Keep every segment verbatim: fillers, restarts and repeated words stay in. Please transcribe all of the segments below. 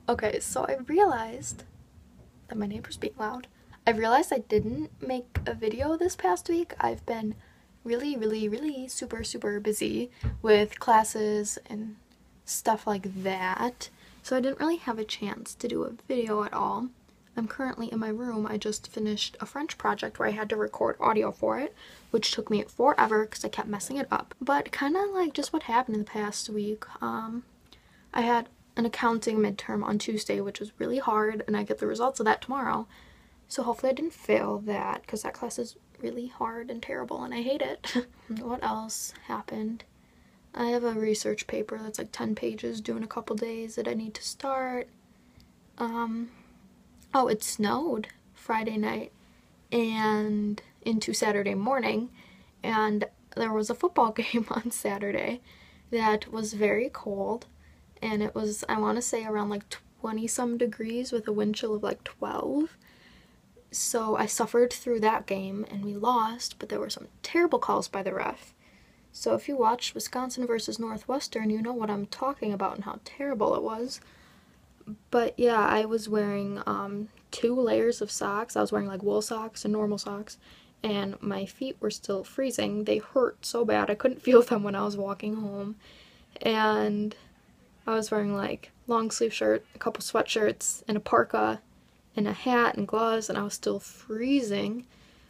Okay, so I realized that my neighbor's being loud. I realized I didn't make a video this past week. I've been really, really, really super, super busy with classes and stuff like that. So I didn't really have a chance to do a video at all. I'm currently in my room. I just finished a French project where I had to record audio for it, which took me forever because I kept messing it up. But kind of like just what happened in the past week. Um, I had an accounting midterm on Tuesday, which was really hard, and I get the results of that tomorrow. So hopefully I didn't fail that, because that class is really hard and terrible, and I hate it. What else happened? I have a research paper that's like ten pages due in a couple days that I need to start. Um, oh, it snowed Friday night and into Saturday morning, and there was a football game on Saturday that was very cold, and it was, I want to say, around like twenty some degrees with a wind chill of like twelve. So I suffered through that game and we lost, but there were some terrible calls by the ref. So if you watched Wisconsin versus Northwestern, you know what I'm talking about and how terrible it was. But yeah, I was wearing um, two layers of socks. I was wearing like wool socks and normal socks, and my feet were still freezing. They hurt so bad. I couldn't feel them when I was walking home. And I was wearing like long sleeve shirt, a couple sweatshirts, and a parka, and a hat and gloves, and I was still freezing.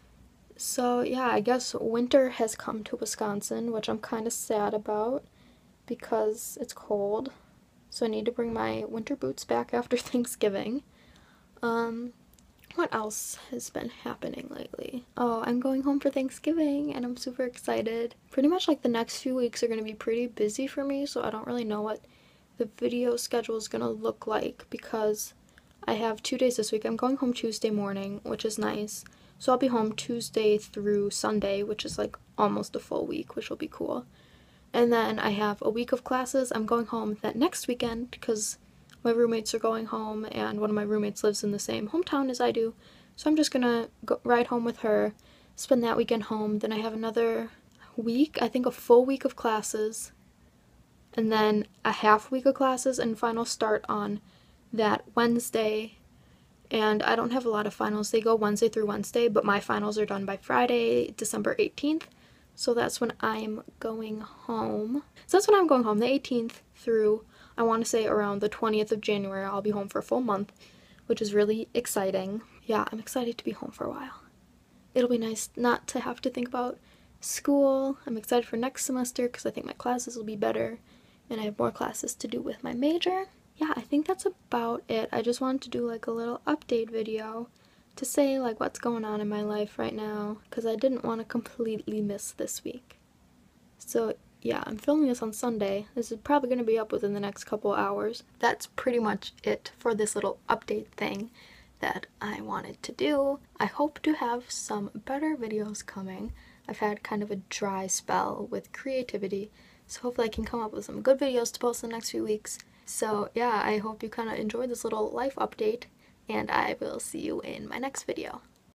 So yeah, I guess winter has come to Wisconsin, which I'm kind of sad about because it's cold. So I need to bring my winter boots back after Thanksgiving. Um, what else has been happening lately? Oh, I'm going home for Thanksgiving and I'm super excited. Pretty much like the next few weeks are going to be pretty busy for me, so I don't really know what the video schedule is going to look like because I have two days this week. I'm going home Tuesday morning, which is nice. So I'll be home Tuesday through Sunday, which is like almost a full week, which will be cool. And then I have a week of classes. I'm going home that next weekend because my roommates are going home, and one of my roommates lives in the same hometown as I do. So I'm just gonna go ride home with her, spend that weekend home. Then I have another week, I think a full week of classes, and then a half week of classes, and finals start on that Wednesday. And I don't have a lot of finals. They go Wednesday through Wednesday, but my finals are done by Friday, December eighteenth. So that's when I'm going home. So that's when I'm going home, the eighteenth through, I want to say, around the twentieth of January. I'll be home for a full month, which is really exciting. Yeah, I'm excited to be home for a while. It'll be nice not to have to think about school. I'm excited for next semester because I think my classes will be better and I have more classes to do with my major. Yeah, I think that's about it. I just wanted to do like a little update video to say like what's going on in my life right now because I didn't want to completely miss this week. So yeah, I'm filming this on Sunday. This is probably going to be up within the next couple hours. That's pretty much it for this little update thing that I wanted to do. I hope to have some better videos coming. I've had kind of a dry spell with creativity, so hopefully I can come up with some good videos to post in the next few weeks. So yeah, I hope you kind of enjoyed this little life update, and I will see you in my next video.